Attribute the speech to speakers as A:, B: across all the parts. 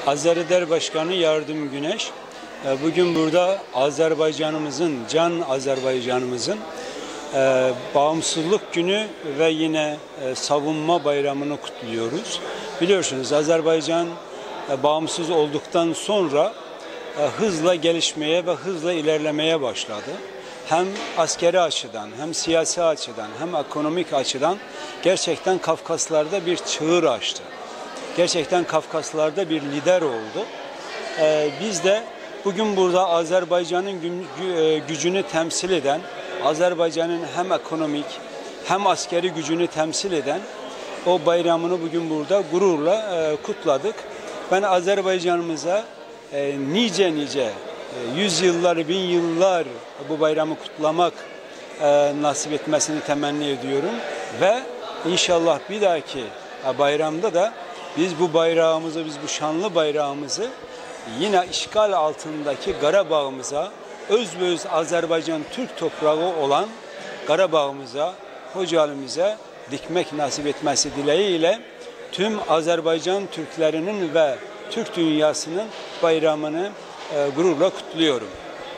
A: Azerider Başkanı Yardım Güneş. Bugün burada Azerbaycanımızın, can Azerbaycanımızın bağımsızlık günü ve yine savunma bayramını kutluyoruz. Biliyorsunuz Azerbaycan bağımsız olduktan sonra hızla gelişmeye ve hızla ilerlemeye başladı. Hem askeri açıdan, hem siyasi açıdan, hem ekonomik açıdan gerçekten Kafkaslar'da bir çığır açtı. Gerçekten Kafkaslar'da bir lider oldu. Biz de bugün burada Azerbaycan'ın gücünü temsil eden, Azerbaycan'ın hem ekonomik hem askeri gücünü temsil eden o bayramını bugün burada gururla kutladık. Ben Azerbaycan'ımıza nice yüzyıllar, bin yıllar bu bayramı kutlamak nasip etmesini temenni ediyorum. Ve inşallah bir dahaki bayramda da biz bu bayrağımızı, biz bu şanlı bayrağımızı yine işgal altındaki Qarabağımıza, özbeöz Azerbaycan Türk toprağı olan Qarabağımıza, Xocalı'mıza dikmek nasip etmesi dileğiyle tüm Azerbaycan Türklerinin ve Türk dünyasının bayramını gururla kutluyorum.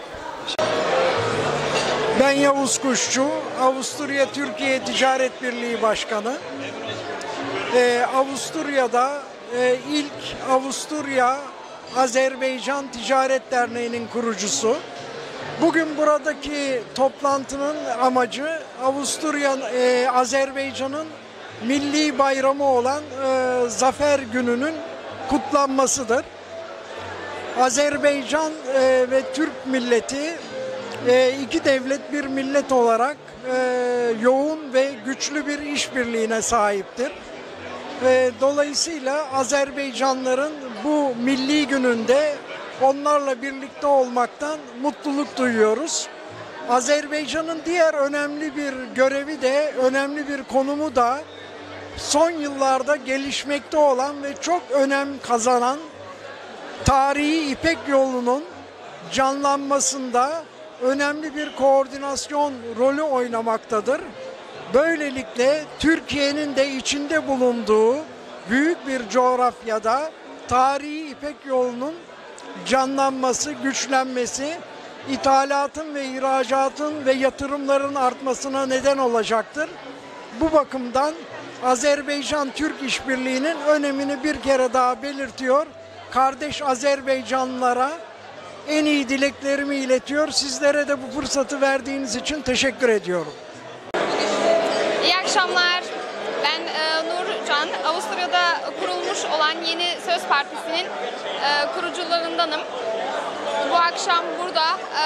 B: Ben Yavuz Kuşçu, Avusturya-Türkiye Ticaret Birliği Başkanı. Avusturya'da ilk Avusturya-Azerbaycan Ticaret Derneği'nin kurucusu. Bugün buradaki toplantının amacı Azerbaycan'ın milli bayramı olan Zafer Günü'nün kutlanmasıdır. Azerbaycan ve Türk milleti iki devlet bir millet olarak yoğun ve güçlü bir işbirliğine sahiptir. Dolayısıyla Azerbaycanlıların bu milli gününde onlarla birlikte olmaktan mutluluk duyuyoruz. Azerbaycan'ın diğer önemli bir görevi de, önemli bir konumu da son yıllarda gelişmekte olan ve çok önem kazanan tarihi İpek Yolu'nun canlanmasında önemli bir koordinasyon rolü oynamaktadır. Böylelikle Türkiye'nin de içinde bulunduğu büyük bir coğrafyada tarihi İpek Yolu'nun canlanması, güçlenmesi, ithalatın ve ihracatın ve yatırımların artmasına neden olacaktır. Bu bakımdan Azerbaycan-Türk işbirliğinin önemini bir kere daha belirtiyor. Kardeş Azerbaycanlılara en iyi dileklerimi iletiyor. Sizlere de bu fırsatı verdiğiniz için teşekkür ediyorum.
C: İyi akşamlar. Ben Nurcan. Avusturya'da kurulmuş olan Yeni Söz Partisi'nin kurucularındanım. Bu akşam burada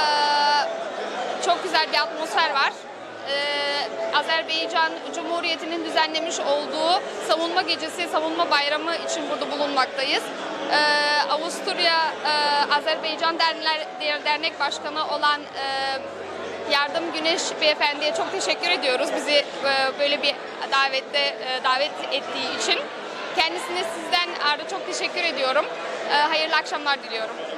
C: çok güzel bir atmosfer var. Azerbaycan Cumhuriyeti'nin düzenlemiş olduğu Savunma Gecesi, Savunma Bayramı için burada bulunmaktayız. Avusturya Azerbaycan Dernek Başkanı olan Yardım Güneş Beyefendi'ye çok teşekkür ediyoruz bizi böyle bir davet ettiği için. Kendisine sizden çok teşekkür ediyorum. Hayırlı akşamlar diliyorum.